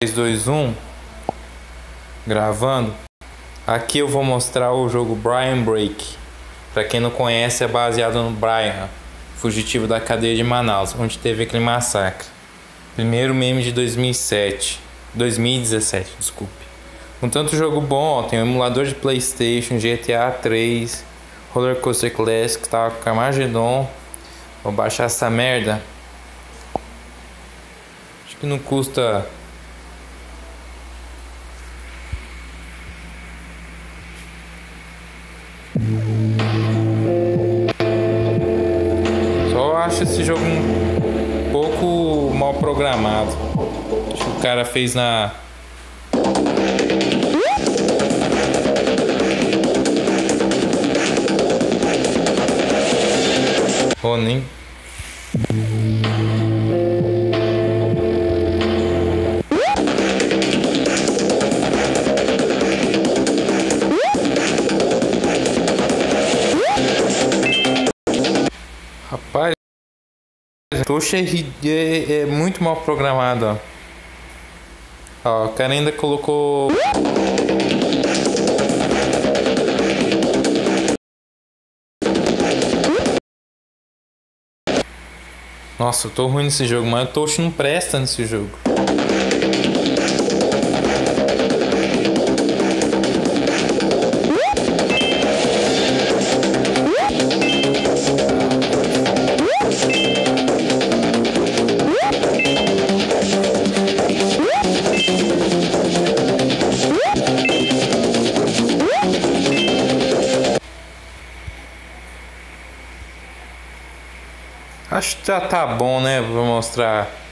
3, 2, 1, gravando. Aqui eu vou mostrar o jogo Brian Break. Para quem não conhece, é baseado no Brian, fugitivo da cadeia de Manaus, onde teve aquele massacre. Primeiro meme de 2017, desculpe. Com tanto jogo bom, ó, tem o emulador de PlayStation, GTA 3, Roller Coaster Classic, tá com Carmageddon. Vou baixar essa merda. Acho que não custa. Só acho esse jogo um pouco mal programado. Acho que o cara fez na. Oh, nem. Rapaz, Tocha é muito mal programado, ó. Ó, o cara ainda colocou. Nossa, eu tô ruim nesse jogo, mas o Tocha não presta nesse jogo. Acho que já tá bom, né? Vou mostrar